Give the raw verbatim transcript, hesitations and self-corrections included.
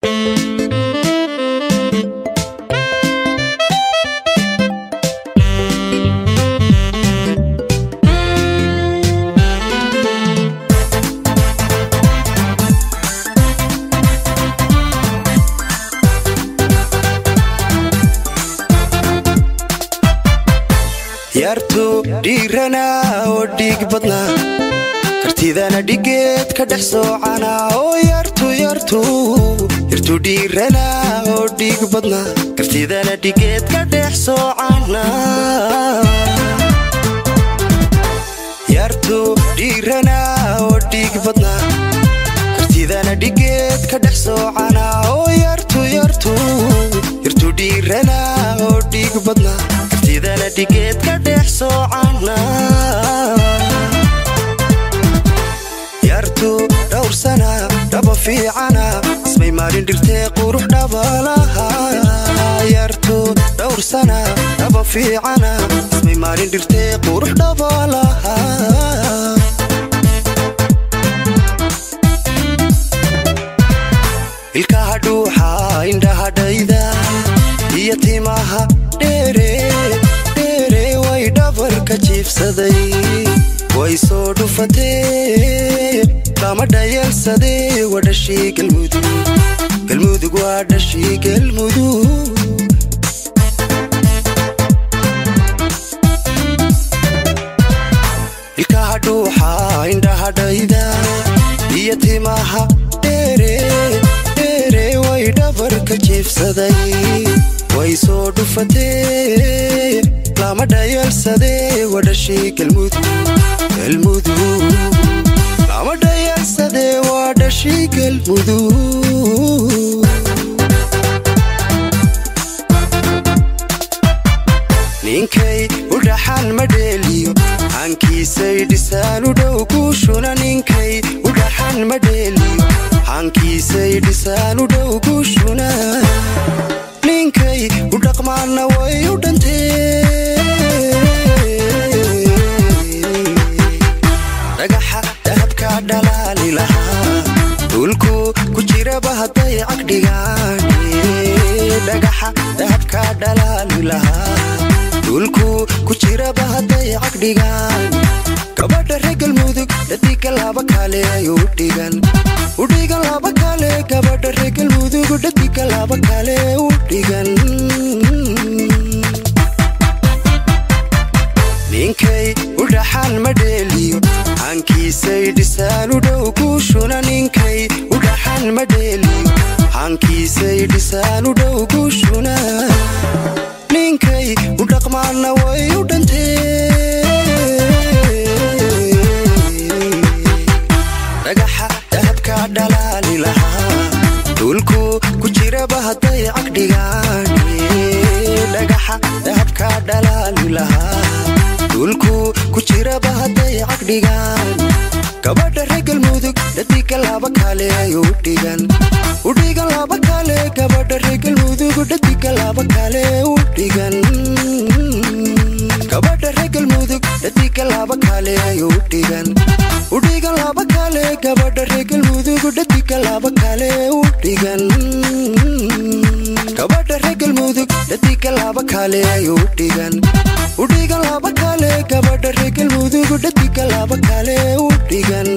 yartu dhiirana oo dhiig badna kartidana dhigeed ka dhex soocana oo yartu yartu yartu dhiirana oo dhiig badna kartidana dhigeed ka dhex soocana yartu dhiirana oo dhiig badna kartidana dhigeed ka dhex soocana oo yartu yartu yartu dhiirana oo dhiig badna kartidana dhigeed ka dhex soocana yartu dhowr sana dhaba fiicana ismay maalin dhirtee qurux dhabalaha yartu dhowr sana dhaba fiicana ismay maalin dhirtee qurux dhabalaha ilkaha dhuuxa indhaha dhayda iyo timaha dheere dheere way dhabarka jiifsaday way soo dhufatee kama dhayalsadee waa dhashii galmudug galmudug waa dhashii galmudug ilkaha dhuuxa indhaha dhayda iyo timaha dheere dheere way dhabarka jiifsaday way soo dhufatee lama dhayalsadee waa dhashii galmudug galmudug lama dhayalsadee waa dhashii galmudug ninkay u dhaxan ma dheeliyo hankiisay dhisaan u dhow guushuna ninkay u dhaxan ma dheeliyo hankiisay dhisaan u dhow guushuna ninkay u dhaqmaana way u dhantee dhagaxa dahabka dhalaali lahaa dhulku ku jiraba hadday cagdhigaani dhagaxa dahabka dhalaali lahaa dhulku ku jiraba hadday cagdhigaani gabadha reer galmudug dhadiga laba kale ay u dhigan u dhigan laba kale gabadha reer galmudug dhadiga laba kale u dhigan ninkay u dhaxan ma dheeliyo hankiisay dhisaan u dhow guushuna ninkay u dhaxan ma dheeliyo hankiisay dhisaan u dhow guushuna ninkay u dhaqmaana way u dhantee dhagaxa dahabka dhalaali lahaa dhulku ku jiraba hadday cagdhigaani dhagaxa dahabka dhalaali lahaa dhulku ku jiraba hadday cagdhigaani gabadha reer galmudug dhadiga laba kale ay u dhigan u dhigan laba kale gabadha reer galmudug dhadiga laba kale u dhigan gabadha reer galmudug dhadiga laba kale ay u dhigan u dhigan laba kale gabadha reer galmudug dhadiga laba kale u dhigan gabadha reer galmudug dhadiga laba kale ay u dhigan u dhigan laba kale gabadha reer galmudug dhadiga laba kale u dhigan